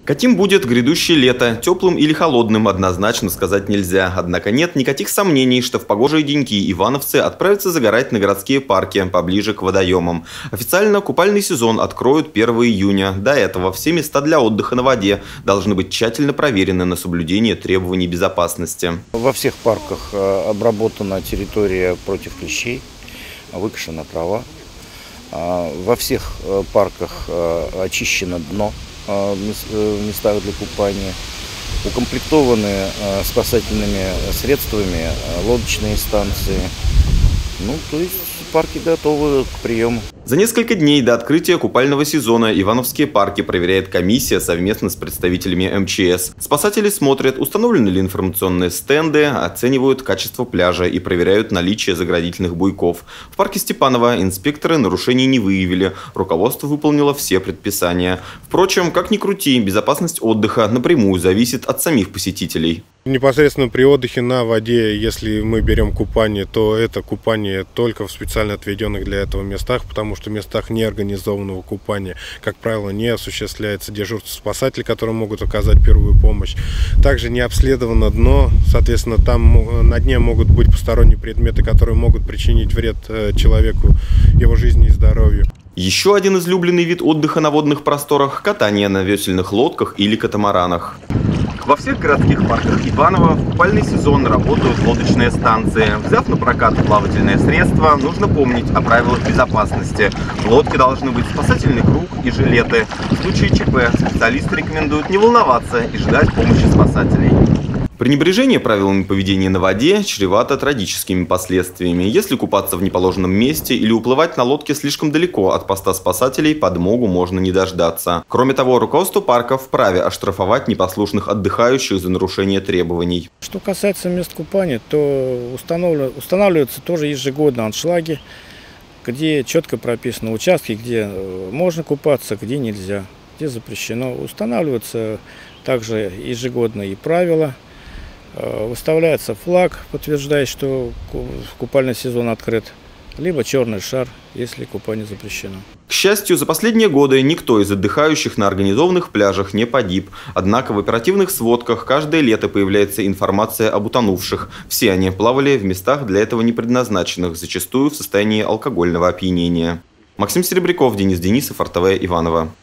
Каким будет грядущее лето, теплым или холодным, однозначно сказать нельзя. Однако нет никаких сомнений, что в погожие деньки ивановцы отправятся загорать на городские парки, поближе к водоемам. Официально купальный сезон откроют 1 июня. До этого все места для отдыха на воде должны быть тщательно проверены на соблюдение требований безопасности. Во всех парках обработана территория против клещей, выкошена трава. Во всех парках очищено дно в местах для купания. Укомплектованы спасательными средствами лодочные станции. То есть парки готовы к приему. За несколько дней до открытия купального сезона ивановские парки проверяет комиссия совместно с представителями МЧС. Спасатели смотрят, установлены ли информационные стенды, оценивают качество пляжа и проверяют наличие заградительных буйков. В парке Степаново инспекторы нарушений не выявили. Руководство выполнило все предписания. Впрочем, как ни крути, безопасность отдыха напрямую зависит от самих посетителей. Непосредственно при отдыхе на воде, если мы берем купание, то это купание только в специально отведенных для этого местах, потому что в местах неорганизованного купания, как правило, не осуществляется дежурство спасателей, которые могут оказать первую помощь. Также не обследовано дно, соответственно, там на дне могут быть посторонние предметы, которые могут причинить вред человеку, его жизни и здоровью. Еще один излюбленный вид отдыха на водных просторах – катание на весельных лодках или катамаранах. Во всех городских парках Иваново в купальный сезон работают лодочные станции. Взяв на прокат плавательное средство, нужно помнить о правилах безопасности. В лодке должны быть спасательный круг и жилеты. В случае ЧП специалисты рекомендуют не волноваться и ждать помощи спасателей. Пренебрежение правилами поведения на воде чревато трагическими последствиями. Если купаться в неположенном месте или уплывать на лодке слишком далеко от поста спасателей, подмогу можно не дождаться. Кроме того, руководство парка вправе оштрафовать непослушных отдыхающих за нарушение требований. Что касается мест купания, то устанавливаются тоже ежегодно аншлаги, где четко прописаны участки, где можно купаться, где нельзя, где запрещено. Устанавливаются также ежегодно и правила. Выставляется флаг, подтверждая, что купальный сезон открыт, либо черный шар, если купание запрещено. К счастью, за последние годы никто из отдыхающих на организованных пляжах не погиб. Однако в оперативных сводках каждое лето появляется информация об утонувших. Все они плавали в местах для этого не предназначенных, зачастую в состоянии алкогольного опьянения. Максим Серебряков, Денис Денисов, РТВ Иваново.